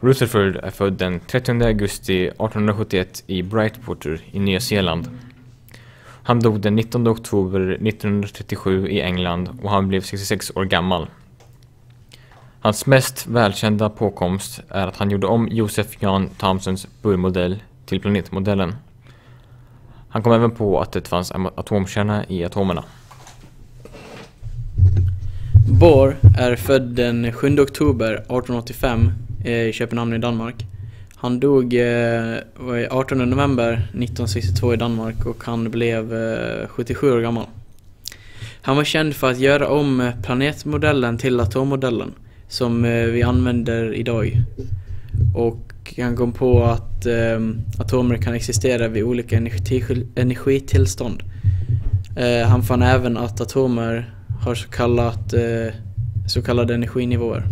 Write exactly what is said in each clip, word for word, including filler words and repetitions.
Rutherford är född den trettionde augusti artonhundrasjuttioett i Brightwater i Nya Zeeland. Han dog den nittonde oktober nittonhundratrettiosju i England och han blev sextiosex år gammal. Hans mest välkända påkomst är att han gjorde om Joseph John Thomsons Bohr-modell till planetmodellen. Han kom även på att det fanns en atomkärna i atomerna. Bohr är född den sjunde oktober artonhundraåttiofem i Köpenhamn i Danmark. Han dog eh, artonde november nittonhundrasextiotvå i Danmark och han blev eh, sjuttiosju år gammal. Han var känd för att göra om planetmodellen till atommodellen som eh, vi använder idag. Och han kom på att eh, atomer kan existera vid olika energi- energitillstånd. Eh, han fann även att atomer har så, kallat, eh, så kallade energinivåer.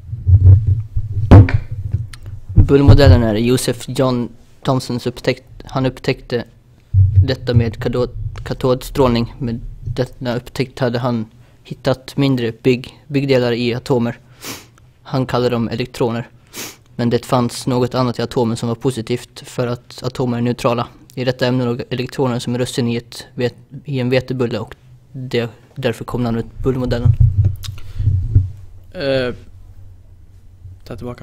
Bohr-modellen är Joseph John Thomsons upptäckt. Han upptäckte detta med katod, katodstrålning. Med denna upptäckt hade han hittat mindre bygg, byggdelar i atomer. Han kallade dem elektroner. Men det fanns något annat i atomen som var positivt för att atomer är neutrala. I detta ämne låg elektroner som russin i, ett, i en vetebulle och det, därför kom namnet Bohr-modellen. Uh, ta tillbaka.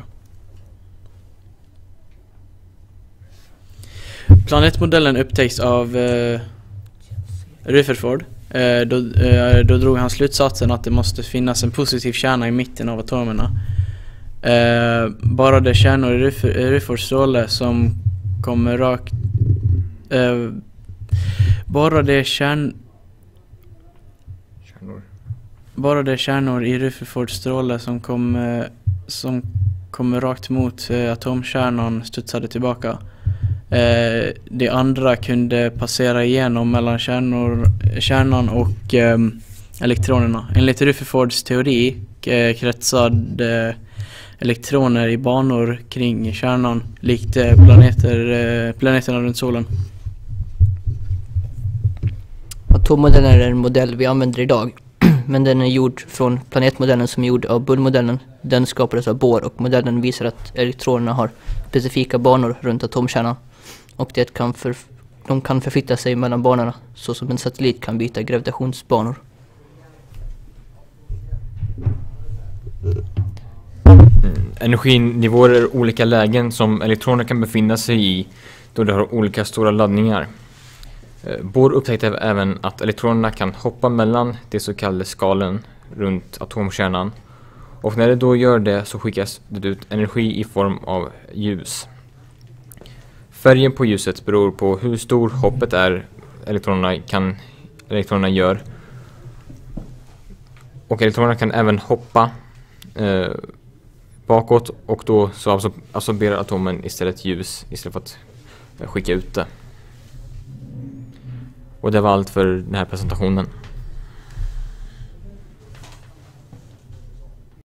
Planetmodellen upptäcks av uh, Rutherford. Uh, då, uh, då drog han slutsatsen att det måste finnas en positiv kärna i mitten av atomerna. Uh, bara det kärnor i Rutherfords stråle som kommer rakt uh, bara det kärn Kärnor. bara det kärnor i Rutherfords stråle som kom uh, som kommer rakt mot uh, atomkärnan studsade tillbaka. Uh, det andra kunde passera igenom mellan kärnor, kärnan och um, elektronerna. Enligt Rutherfords teori uh, kretsade uh, elektroner i banor kring kärnan likt planeter, planeterna runt solen. Atommodellen är en modell vi använder idag, men den är gjord från planetmodellen som är gjord av Bohr-modellen. Den skapades av Bohr och modellen visar att elektronerna har specifika banor runt atomkärnan och det kan för, de kan förflytta sig mellan banorna så som en satellit kan byta gravitationsbanor. Energinivåer är olika lägen som elektroner kan befinna sig i då de har olika stora laddningar. Bohr upptäckte även att elektronerna kan hoppa mellan de så kallade skalen runt atomkärnan och när det då gör det så skickas det ut energi i form av ljus. Färgen på ljuset beror på hur stor hoppet är elektronerna, kan, elektronerna gör och elektronerna kan även hoppa eh, bakåt och då så absorberar atomen istället ljus istället för att skicka ut det. Och det var allt för den här presentationen.